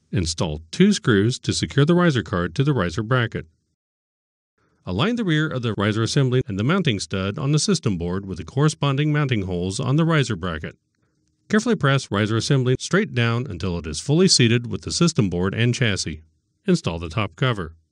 Install 2 screws to secure the riser card to the riser bracket. Align the rear of the riser assembly and the mounting stud on the system board with the corresponding mounting holes on the riser bracket. Carefully press riser assembly straight down until it is fully seated with the system board and chassis. Install the top cover.